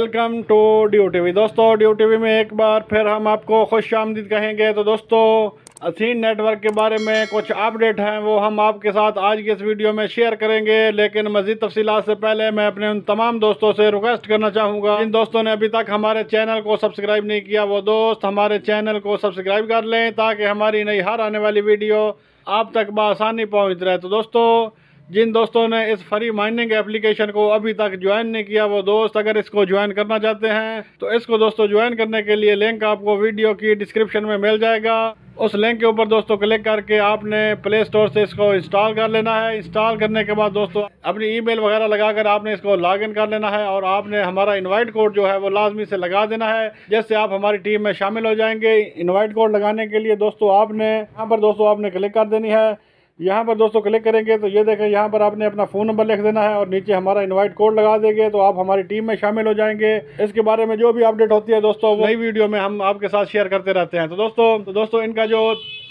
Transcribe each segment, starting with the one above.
Welcome to Dew TV. दोस्तों Dew TV में एक बार फिर हम आपको खुश आमदीद कहेंगे। तो दोस्तों अथीन नेटवर्क के बारे में कुछ अपडेट हैं वो हम आपके साथ आज के इस वीडियो में शेयर करेंगे। लेकिन मज़ीद तफसीलात से पहले मैं अपने उन तमाम दोस्तों से रिक्वेस्ट करना चाहूँगा, जिन दोस्तों ने अभी तक हमारे चैनल को सब्सक्राइब नहीं किया वो दोस्त हमारे चैनल को सब्सक्राइब कर लें ताकि हमारी नई हर आने वाली वीडियो आप तक बआसानी पहुँच रहे। तो दोस्तों जिन दोस्तों ने इस फ्री माइनिंग एप्लीकेशन को अभी तक ज्वाइन नहीं किया वो दोस्त अगर इसको ज्वाइन करना चाहते हैं तो इसको दोस्तों ज्वाइन करने के लिए लिंक आपको वीडियो की डिस्क्रिप्शन में मिल जाएगा। उस लिंक के ऊपर दोस्तों क्लिक करके आपने प्ले स्टोर से इसको इंस्टॉल कर लेना है। इंस्टॉल करने के बाद दोस्तों अपनी ईमेल वगैरह लगाकर आपने इसको लॉगिन कर लेना है और आपने हमारा इनवाइट कोड जो है वो लाजमी से लगा देना है, जिससे आप हमारी टीम में शामिल हो जाएंगे। इनवाइट कोड लगाने के लिए दोस्तों आपने यहाँ पर दोस्तों आपने क्लिक कर देनी है। यहाँ पर दोस्तों क्लिक करेंगे तो ये देखें यहाँ पर आपने अपना फ़ोन नंबर लिख देना है और नीचे हमारा इनवाइट कोड लगा देंगे तो आप हमारी टीम में शामिल हो जाएंगे। इसके बारे में जो भी अपडेट होती है दोस्तों नई वीडियो में हम आपके साथ शेयर करते रहते हैं। तो दोस्तों इनका जो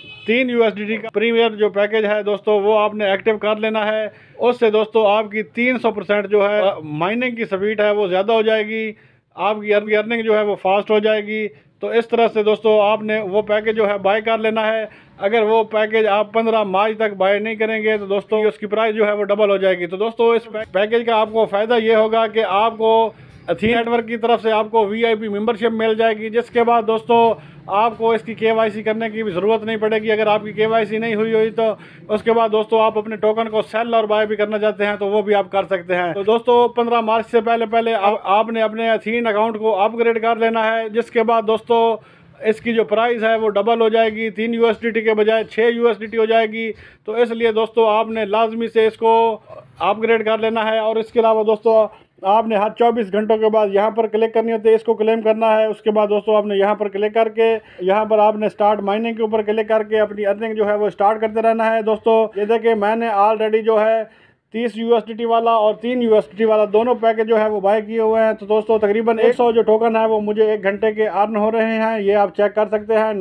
3 USDT का प्रीमियर जो पैकेज है दोस्तों वो आपने एक्टिव कर लेना है। उससे दोस्तों आपकी 300% जो है माइनिंग की स्पीड है वो ज़्यादा हो जाएगी, आपकी अर्निंग जो है वो फास्ट हो जाएगी। तो इस तरह से दोस्तों आपने वो पैकेज जो है बाय कर लेना है। अगर वो पैकेज आप 15 मार्च तक बाय नहीं करेंगे तो दोस्तों उसकी प्राइस जो है वो डबल हो जाएगी। तो दोस्तों इस पैकेज का आपको फ़ायदा ये होगा कि आपको अथीन नेटवर्क की तरफ से आपको VIP मेंबरशिप मिल जाएगी, जिसके बाद दोस्तों आपको इसकी KYC करने की भी ज़रूरत नहीं पड़ेगी। अगर आपकी KYC नहीं हुई तो उसके बाद दोस्तों आप अपने टोकन को सेल और बाय भी करना चाहते हैं तो वो भी आप कर सकते हैं। तो दोस्तों 15 मार्च से पहले आपने अपने अथीन अकाउंट को अपग्रेड कर लेना है, जिसके बाद दोस्तों इसकी जो प्राइस है वो डबल हो जाएगी, 3 USDT के बजाय 6 USDT हो जाएगी। तो इसलिए दोस्तों आपने लाजमी से इसको अपग्रेड कर लेना है। और इसके अलावा दोस्तों आपने हर 24 घंटों के बाद यहाँ पर क्लिक करनी होती है, इसको क्लेम करना है। उसके बाद दोस्तों आपने यहाँ पर क्लिक करके यहाँ पर आपने स्टार्ट माइनिंग के ऊपर क्लिक करके अपनी अर्निंग जो है वो स्टार्ट करते रहना है। दोस्तों ये देखिए मैंने ऑलरेडी जो है 30 USDT वाला और 3 USDT वाला दोनों पैकेज जो है वो बाय किए हुए हैं। तो दोस्तों तकरीबन 100 जो टोकन है वो मुझे 1 घंटे के अर्न हो रहे हैं, ये आप चेक कर सकते हैं।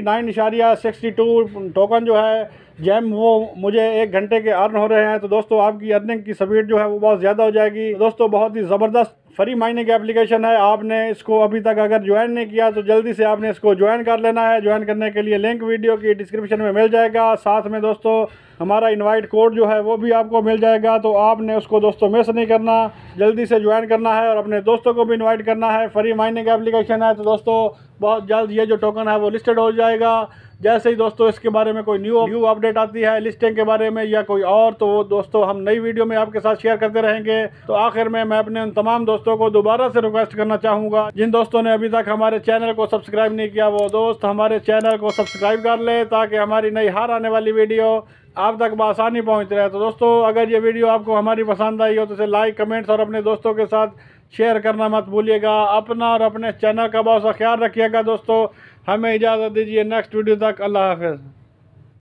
99.62 टोकन जो है जैम वो मुझे 1 घंटे के अर्न हो रहे हैं। तो दोस्तों आपकी अर्निंग की स्पीड जो है वो बहुत ज़्यादा हो जाएगी। तो दोस्तों बहुत ही ज़बरदस्त फ्री माइनिंग एप्लीकेशन है, आपने इसको अभी तक अगर ज्वाइन नहीं किया तो जल्दी से आपने इसको ज्वाइन कर लेना है। ज्वाइन करने के लिए लिंक वीडियो की डिस्क्रिप्शन में मिल जाएगा। साथ में दोस्तों हमारा इनवाइट कोड जो है वो भी आपको मिल जाएगा, तो आपने उसको दोस्तों मिस नहीं करना, जल्दी से ज्वाइन करना है और अपने दोस्तों को भी इनवाइट करना है। फ्री माइनिंग एप्लीकेशन है तो दोस्तों बहुत जल्द ये जो टोकन है वो लिस्टेड हो जाएगा। जैसे ही दोस्तों इसके बारे में कोई न्यू अपडेट आती है लिस्टिंग के बारे में या कोई और, तो वो दोस्तों हम नई वीडियो में आपके साथ शेयर करते रहेंगे। तो आखिर में मैं अपने उन तमाम दोस्तों को दोबारा से रिक्वेस्ट करना चाहूँगा, जिन दोस्तों ने अभी तक हमारे चैनल को सब्सक्राइब नहीं किया वो दोस्त हमारे चैनल को सब्सक्राइब कर ले ताकि हमारी नई हर आने वाली वीडियो आप तक बआसानी पहुँच रहे। तो दोस्तों अगर ये वीडियो आपको हमारी पसंद आई हो तो इसे लाइक, कमेंट्स और अपने दोस्तों के साथ शेयर करना मत भूलिएगा। अपना और अपने चैनल का बहुत सा ख्याल रखिएगा। दोस्तों हमें इजाज़त दीजिए, नेक्स्ट वीडियो तक अल्लाह हाफ़िज़।